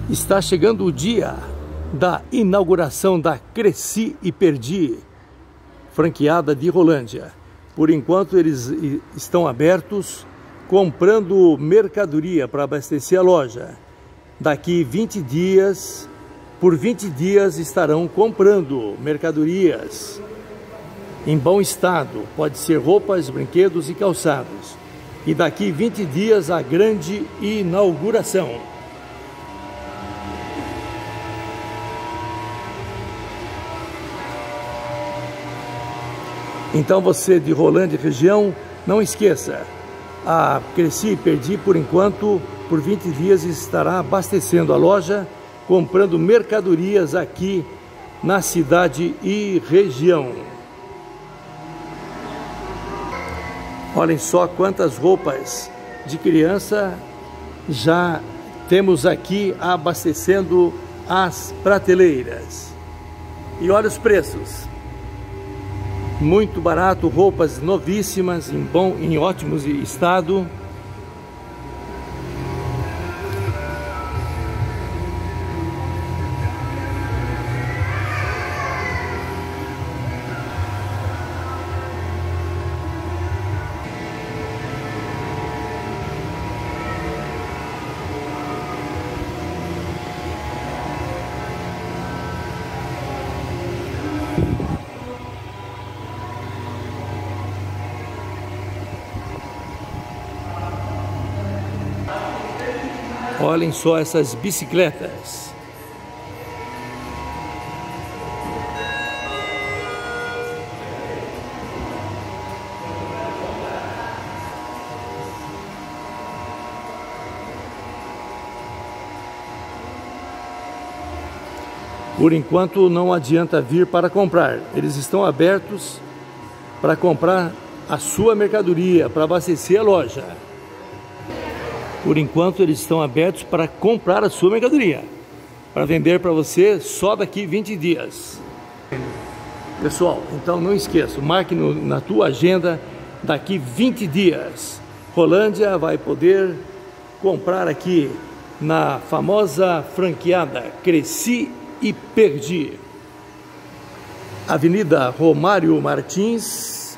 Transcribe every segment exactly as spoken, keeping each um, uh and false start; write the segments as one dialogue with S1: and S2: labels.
S1: Está chegando o dia da inauguração da Cresci e Perdi, franqueada de Rolândia. Por enquanto eles estão abertos, comprando mercadoria para abastecer a loja. Daqui vinte dias, por vinte dias estarão comprando mercadorias em bom estado, pode ser roupas, brinquedos e calçados. E daqui vinte dias a grande inauguração. Então você de Rolândia e região, não esqueça, a Cresci e Perdi por enquanto, por vinte dias estará abastecendo a loja, comprando mercadorias aqui na cidade e região. Olhem só quantas roupas de criança já temos aqui abastecendo as prateleiras. E olha os preços. Muito barato, roupas novíssimas, em bom, em ótimo estado. Olhem só essas bicicletas. Por enquanto não adianta vir para comprar. Eles estão abertos para comprar a sua mercadoria, para abastecer a loja. Por enquanto eles estão abertos para comprar a sua mercadoria, para vender para você só daqui vinte dias. Pessoal, então não esqueça, marque no, na tua agenda, daqui vinte dias, Rolândia vai poder comprar aqui na famosa franqueada Cresci e Perdi. Avenida Romário Martins,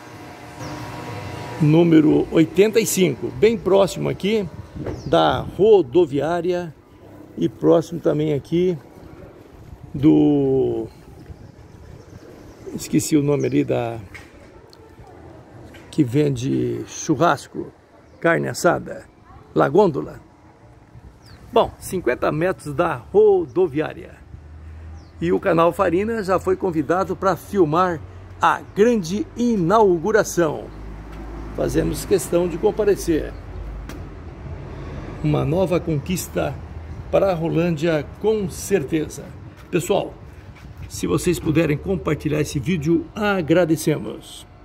S1: número oitenta e cinco, bem próximo aqui da rodoviária e próximo também aqui do, esqueci o nome ali da, que vende churrasco, carne assada, La Gôndola. Bom, cinquenta metros da rodoviária. E o canal Farina já foi convidado para filmar a grande inauguração. Fazemos questão de comparecer. Uma nova conquista para a Rolândia, com certeza. Pessoal, se vocês puderem compartilhar esse vídeo, agradecemos.